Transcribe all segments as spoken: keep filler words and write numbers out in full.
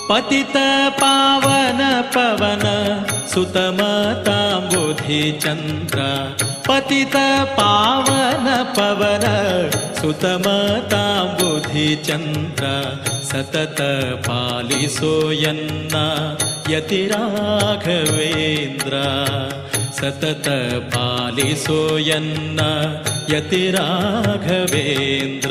पतित पावन पवन सुतमतांबुधि चंद्र पतित पावन पवन सुतमतांबुधि चंद्र सतत पालिसो यन्न यति राघवेंद्र सतत पालिसो यन्न यति राघवेंद्र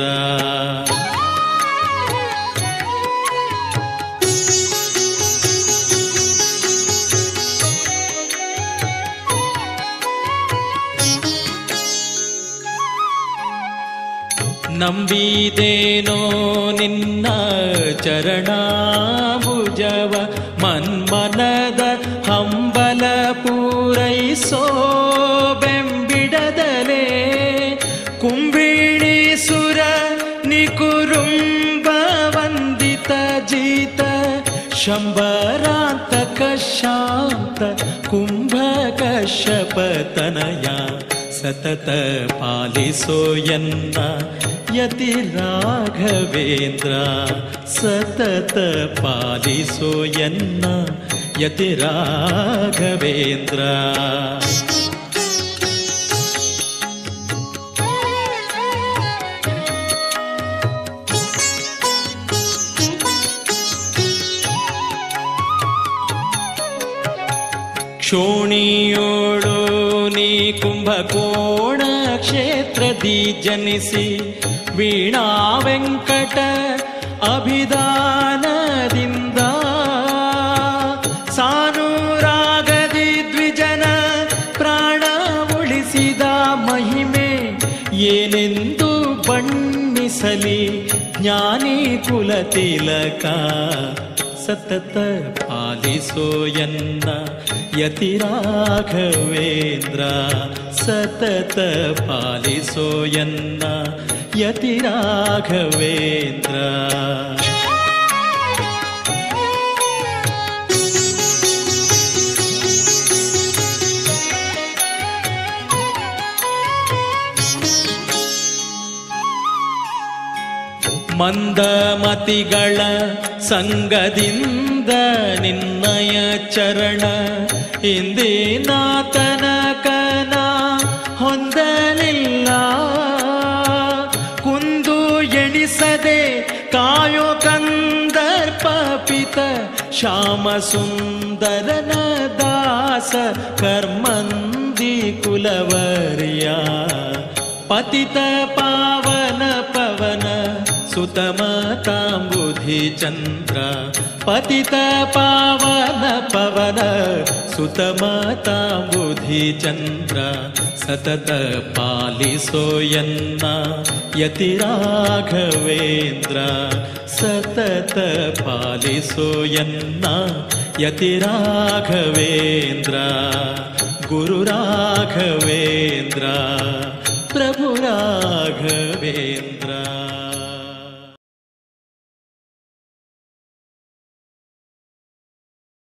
ನಂಬಿದೇನೋ ನಿನ್ನ ಚರಣಾಭುಜವ ಮನ್ಮನದ ಹಂಬಲ ಪೂರೈಸೋ ಬೆಂಬಿಡದಲೇ ಕುಂಬಿಣಿ ಸುರ ನಿಕುರುಂಬ ವಂದಿತ ಜೀತ ಶಂಬರಾಂತಕ ಶಾಂತ ಕುಂಭಕ ಶಪತನಯ ಸತತ ಪಾಲಿಸೋ ಯನ್ನ ಯತಿ ರಾಘವೇಂದ್ರ ಸತತ ಪಾಲಿಸೋ ಯನ್ನ ಯತಿ ರಾಘವೇಂದ್ರ ಕ್ಷೋಣಿಯೋಳು ನೀ ಕುಂಭಕೋಣ ಕ್ಷೇತ್ರದಿ ಜನಿಸಿ ವೀಣಾ ವೆಂಕಟ ಅಭಿದಾನದಿಂದ ಸಾನುರಾಗದಿ ದ್ವಿಜನ ಪ್ರಾಣ ಉಳಿಸಿದ ಮಹಿಮೆ ಏನೆಂದು ಬಣ್ಣಿಸಲಿ ಜ್ಞಾನಿ ಕುಲತಿಲಕ ಸತತ ಪಾಲಿಸೋ ಯನ್ನ ಯತಿ ರಾಘವೇಂದ್ರ ಸತತ ಪಾಲಿಸೋ ಯನ್ನ ಯತಿ ರಾಘವೇಂದ್ರ ಮಂದಮತಿಗಳ ಸಂಗದಿಂದ ನಿನ್ನಯ ಚರಣ ಇಂದಿನಾತನಕನ ಹೊಂದಲಿಲ್ಲ ಕುಂದು ಎಣಿಸದೆ ಕಾಯೋ ಕಂದರ್ಪ ಪಿತ ಶ್ಯಾಮ ಸುಂದರನ ದಾಸ ಕರ್ಮಂದಿ ಕುಲವರ್ಯ ಪತಿತ ಪಾವನ ಪವನ ಸುತಮತಾಂಬುಧಿ ಚಂದ್ರ ಪತಿತ ಪಾವನ ಪವನ ಸುತಮತಾಂಬುಧಿ ಚಂದ್ರ ಸತತ ಪಾಲಿಸೋ ಯನ್ನ ಯತಿ ರಾಘವೇಂದ್ರ ಸತತ ಪಾಲಿಸೋ ಯನ್ನ ಯತಿ ರಾಘವೇಂದ್ರ ಗುರು ರಾಘವೇಂದ್ರ ಪ್ರಭು ರಾಘವೇಂದ್ರ